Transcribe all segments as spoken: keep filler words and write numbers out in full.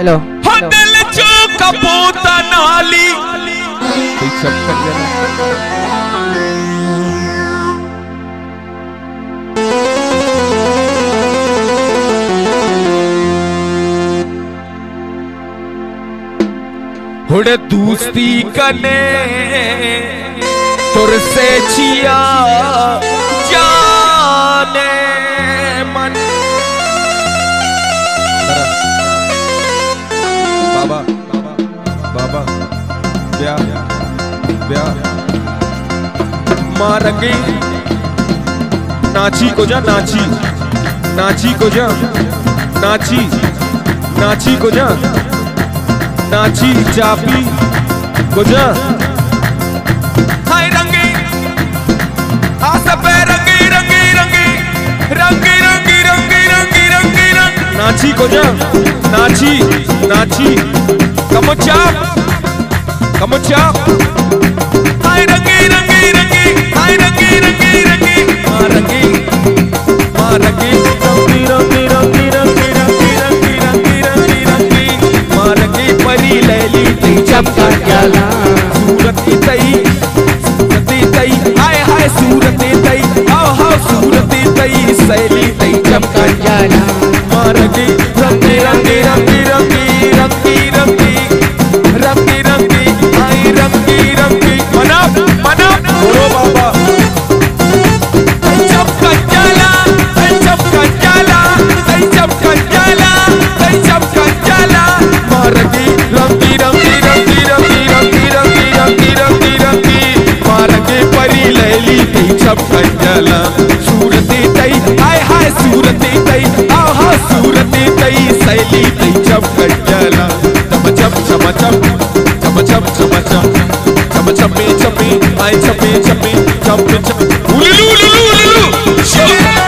Hello हो दिल चो कपूता नाली हुड़े दूस्ती कने तुर से छिया जाने मन। बाबा बाबा ब्याह ब्याह मार गई नाची को जा नाची नाची को जा नाची नाची को जा नाची चापी गुजा हाय रंगी आस पे रंगी रंगी रंगी रंगी रंगी रंगी रंगी रंगी रंग नाची गुजा नाची नाची कम चाप कम चाप हाय रंगी रंगी रंगी हाय रंगी रंगी रंगी मां रंगी मां रंगी रंगी रंगी रंगी रंगी रंगी रंगी रंगी रंगी रंगी मां रंगी परी लैली तई चमका जाला सूरत तई सूरत तई हाय हाय सूरत तई आओ हाओ सूरत तई सैली तई चमका जाला मां रंगी रंगी रंगी रंगी रंगी रंगी रंगी रंगी रंगी हाय रंगी रंगी मना मना बोलो बाबा तई चमका जाला तई चमका जाला तई चमका जाला तई चमका जाला मां रंगी रंगी रंगी रंगी रंगी रंगी रंगी रंगी रंगी रंगी मां रंगी परी लैली तई चमका जाला सूरत तई हाय हाय सूरत तई आओ हाओ सूरत तई सैली तई चमका जाला चम चम चम चम चम चम चम चम चम चम्मी चम्मी आई चम्मी चम्मी चम चम उलुलु उलुलु उलुलु शो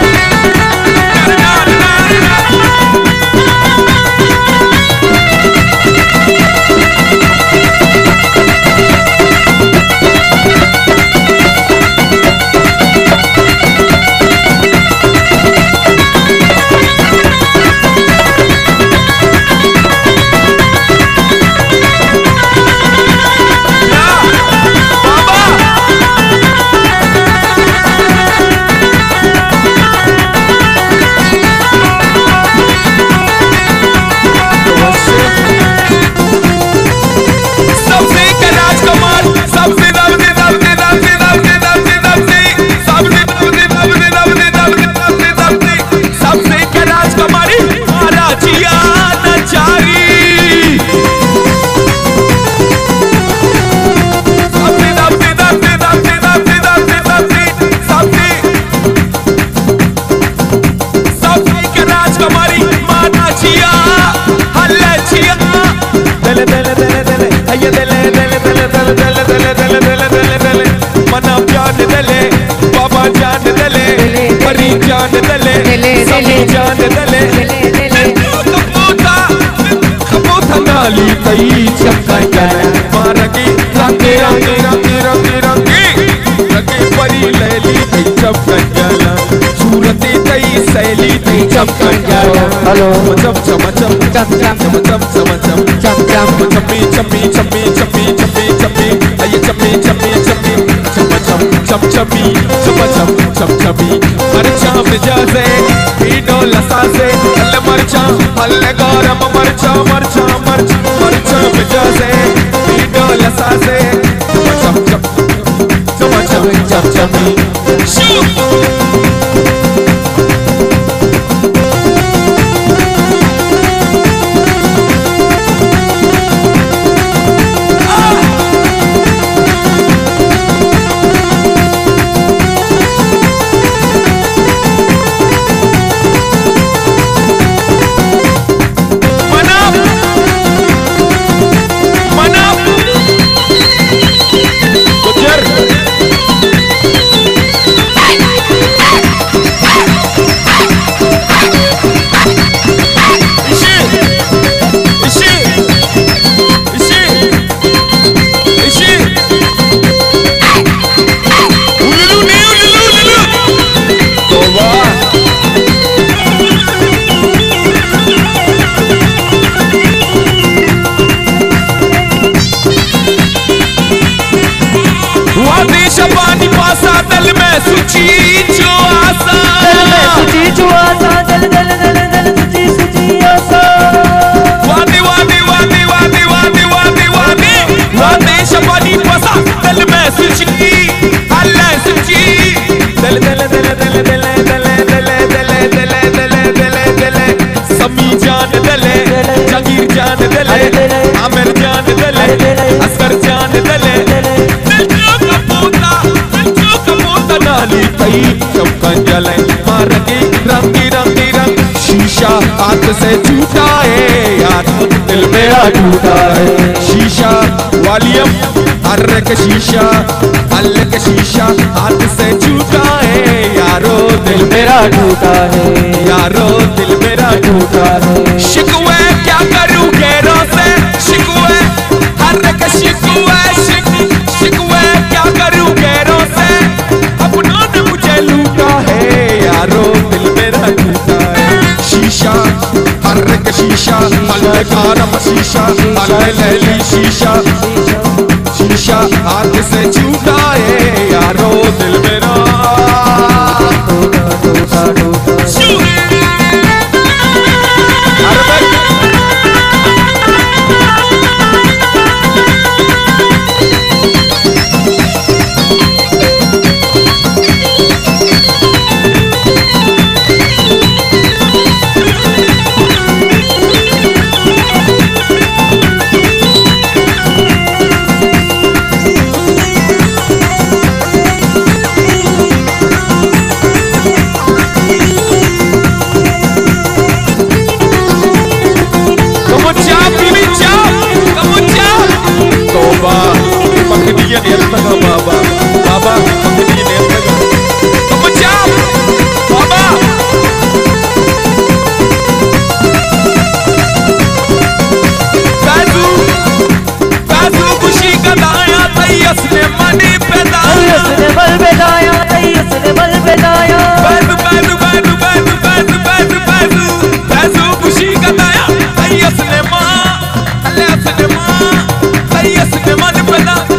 मना जान दले बाबा जान दले परी जान दले सभी जान दले कबूता कबूता नाली तई चमका जाला मां रंगी रंगी रंगी रंगी रंगी रंगी रंगी परी लैली तई चमका जाला सूरत तई सैली तई चमका जाला हेलो चम चम चम चम चम चम चम चम चम चम चम्मी चम्मी चम्मी चम्मी चम्मी चम्मी आये चम्मी चम्मी चम्मी चम चम चम चम्मी चम चम चम चम्मी मरचा मिजाजे पीनो लसासे हल मरचा हल गरम मरचा मरचा मरचा मरचा मिजाजे पीनो लसासे चम चम चम चम चम चम्मी शू हाथ से छूटा है यार दिल मेरा टूटा है। शीशा वॉल्यूम अर्रे के शीशा अल्ले के शीशा हाथ से छूटा है यारो दिल मेरा टूटा है यारो दिल मेरा टूटा है। शिकवे क्या करूं गैरों से शिकवे अर्रे के शिकवे शिक शिकवे क्या करूं गैरों से अपनों ने मुझे लूटा है यारो दिल मेरा टूटा है। शीशा अर्रे के शीशा अल्ले का रम शीशा अल्ले लैली शीशा शीशा हाथ से छूटा है यारो दिल मेरा टूटा टूटा बाबा बाबा पकड़ी ने तुम जाओ बाबा बाजू बाजू खुशी का दाया तैयस ने मनी पे दाया ने बल पे दाया तैयस ने बल पे दाया बाजू बाजू बाजू बाजू बाजू बाजू बाजू बाजू खुशी का दाया तैयस ने मां तैयस ने मां तैयस ने मन पे दाया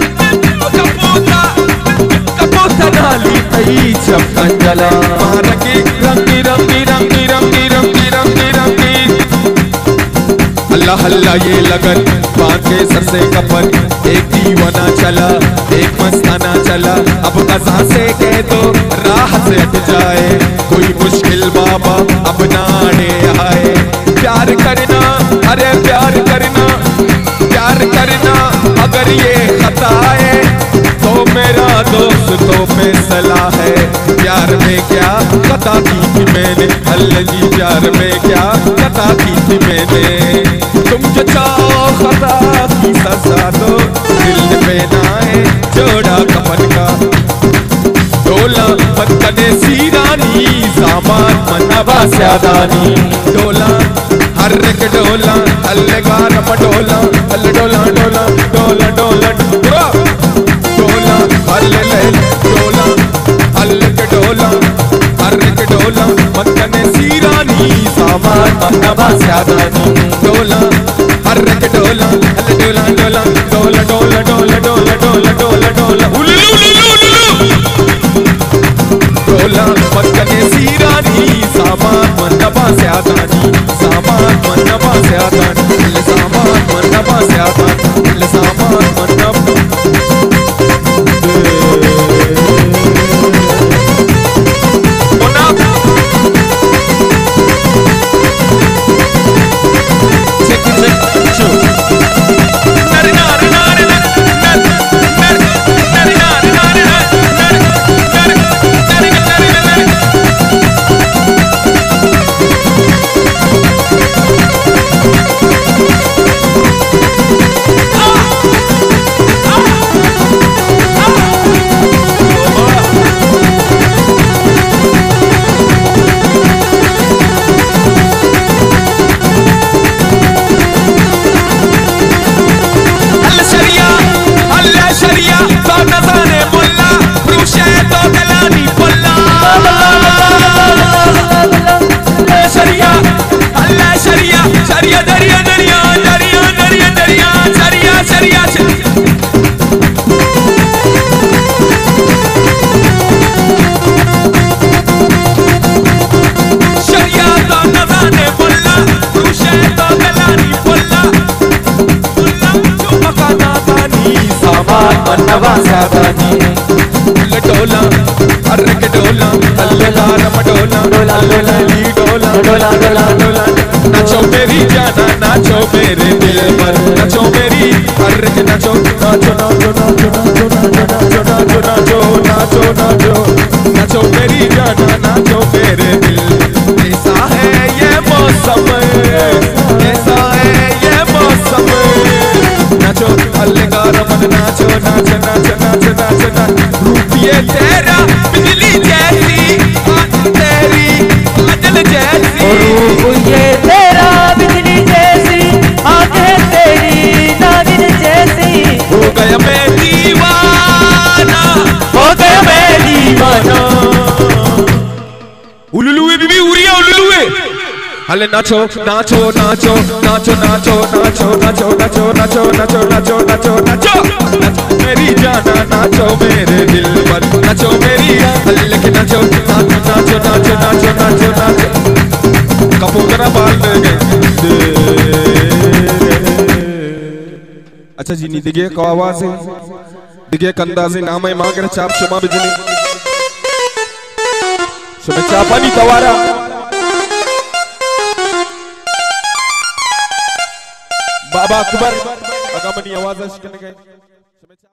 चला रंगी रंगी रंगी रंगी रंगी रंगी रंगी रंगी अल्लाह अल्लाह ये लगन बांधे सर से कफन एक दीवाना चला एक मस्ताना चला अब कसा से कह दो राह से हट जाए कोई मुश्किल बाबा अब ना आने आए। प्यार करना अरे प्यार करना प्यार करना अगर ये खता है तो मेरा दोस्त तो फैसला है। प्यार में क्या खता की थी मैंने अल्लाह जी प्यार में क्या खता की थी मैंने तुम जो चाहो खता की सजा दो दिल पे नाए जोड़ा कफन का डोला बदकने सीरानी सामान मनवा स्यादानी डोला हर एक डोला अल्लाह गार डोला अल्लाह डोला डोला डोला डोला डोला डोला अल्लाह ले डोला अल्लाह के डोला अल्लाह के डोला मक्कने सीरानी सामान मनवा स्यादानी डोला अल्लाह के डोला अल्लाह डोला डोला डोला डोला डोला डोला डोला डोला डोला डोला मक्कने सीरानी सामान मनवा स्यादानी सामान मनवा स्यादानी सामान मनवा स्यादानी सामान मनवा मनवा स्यादानी डोला अर्रे के डोला अल्लाह रम डोला डोला डोला ली डोला डोला डोला डोला नाचो मेरी जाना नाचो मेरे दिल पर नाचो मेरी अर्रे के नाचो नाचो नाचो नाचो नाचो नाचो नाचो नाचो नाचो नाचो मेरी जाना नाचो मेरे दिल ऐसा है ये मौसम उलुलुए बीबी उरिया उलुलुए हले नाचो नाचो नाचो नाचो नाचो नाचो नाचो नाचो नाचो नाचो नाचो नाचो नाचो मेरी जाना नाचो मेरे दिल पर नाचो मेरी हले के नाचो नाचो नाचो नाचो नाचो नाचो नाचो कपूरा बाल गए। अच्छा जी नी दिखे को आवाज है दिखे कंदा से नाम है मां के चाप शुमा बिजली शुमे चापानी तवारा बाबा अकबर अगमनी आवाज करने गए।